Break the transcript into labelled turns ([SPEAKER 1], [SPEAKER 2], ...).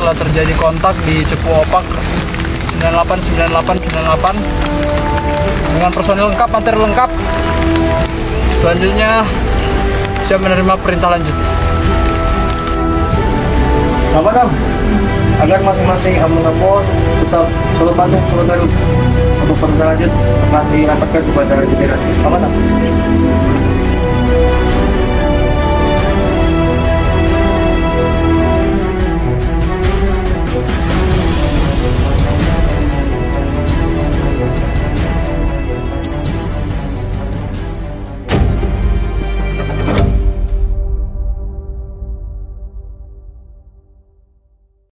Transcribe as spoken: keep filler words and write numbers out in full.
[SPEAKER 1] telah terjadi kontak di Cepu Opak sembilan delapan sembilan delapan sembilan delapan dengan personil lengkap, materi lengkap. Selanjutnya siap menerima perintah lanjut.
[SPEAKER 2] Apa dong? Agar masing-masing abon-abon tetap selalu patuh, selalu garut untuk perintah lanjut telah dirapatkan kepada jajaran. Apa dong?